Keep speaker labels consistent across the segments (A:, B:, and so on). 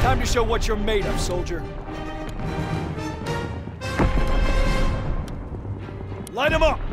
A: Time to show what you're made of, soldier. Light him up!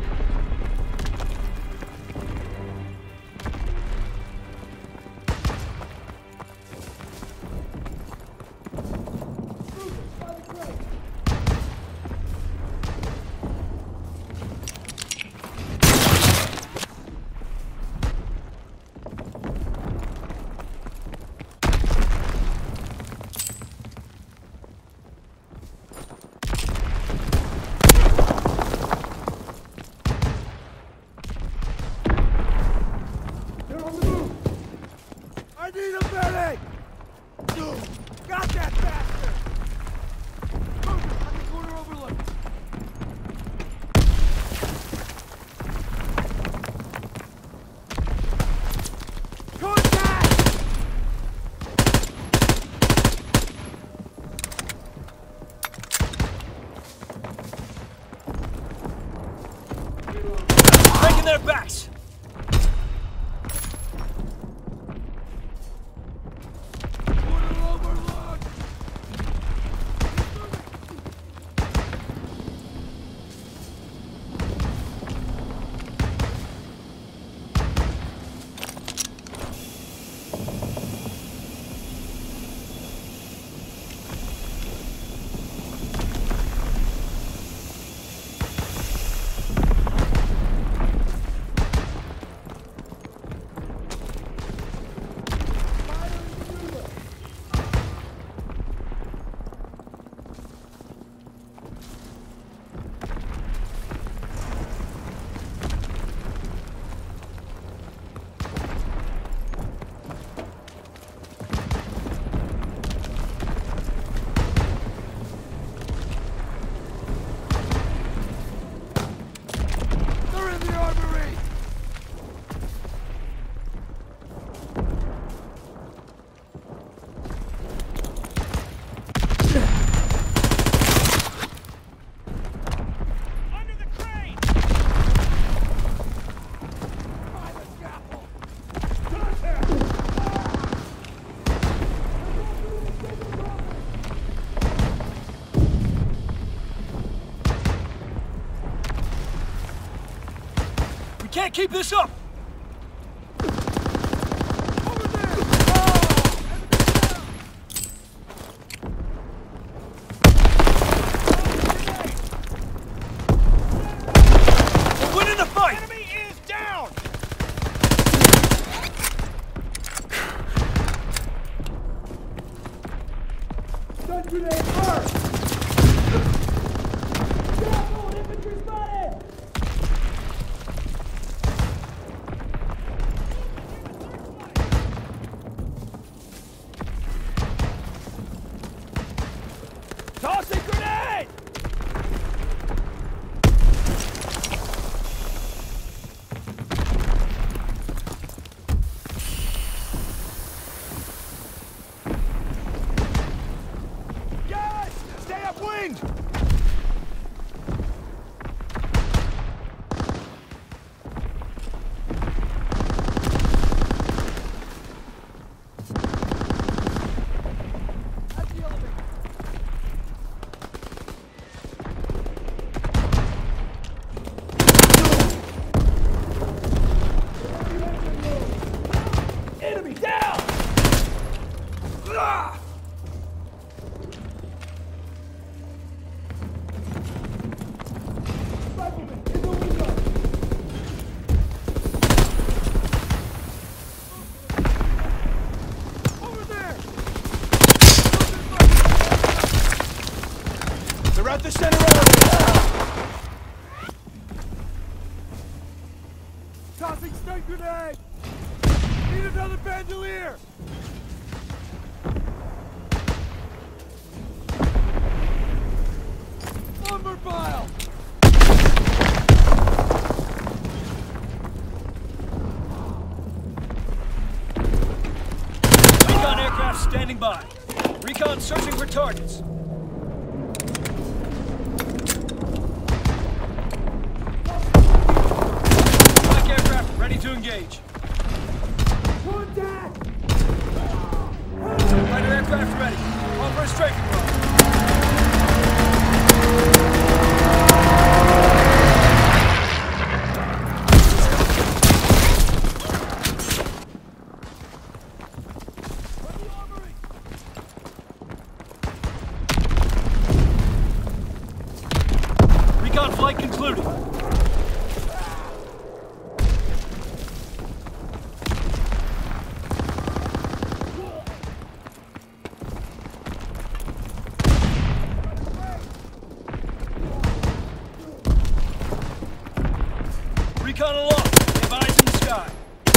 B: I need a medic! Got that bastard! Move it on the corner overlook! Contact!
A: Breaking their backs! Can't keep this up!
B: Over there!
A: We're winning the fight!
B: Enemy is down! Stun grenade first! Careful! Infantry spotted! Tossing grenade! Guys, stay upwind! At the elevator. Enemy down! Ah! Rifleman, in the window! Over there!
A: They're at the center elevator!
B: Tossing stun grenade! Need another bandolier! Lumber pile!
A: Recon aircraft standing by. Recon searching for targets. Flak aircraft ready to engage.
B: Contact!
A: Fighter aircraft ready. strafing run. Recon flight concluded. Recon aloft. They have eyes in the sky.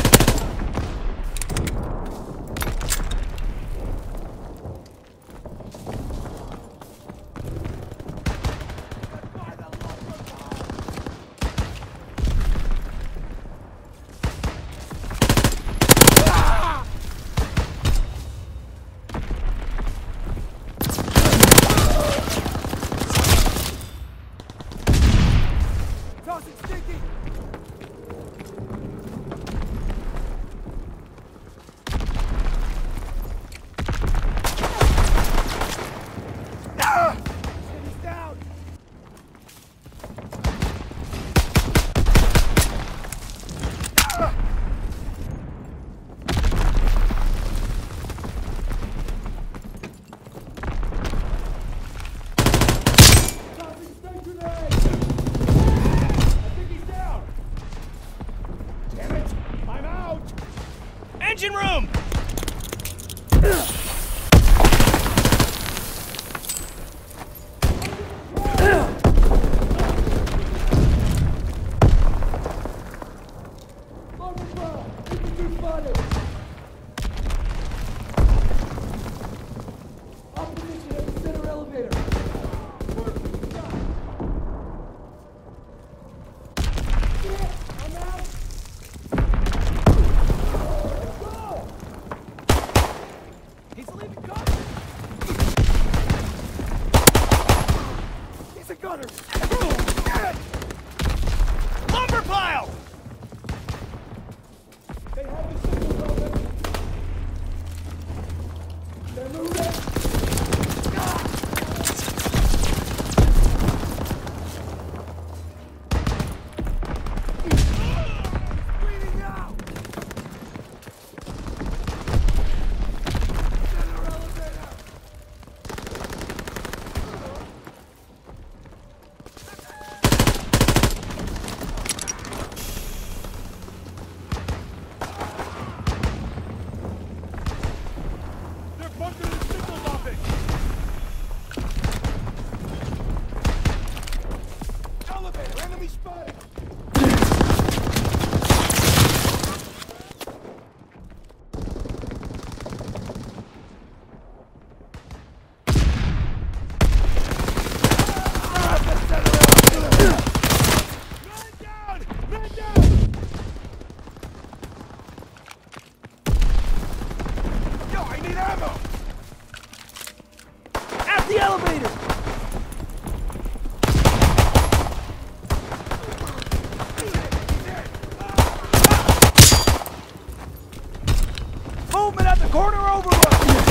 B: Tossing sticky! He's down! Tossing stun grenade! Damn it! I'm out!
A: Engine room!
B: Infantry spotted! Opposition at the center elevator! I'm out! Let's go! He's leaving cover! He's a gunner!
A: Lumber pile!
B: They have the signals open! They're moving! Bleeding out! Center elevator!
A: They're bunkering the signal bombing!
B: Elevator! Enemy spotted! Man down! Yo, I need ammo! At the elevator! Movement at the corner overrun!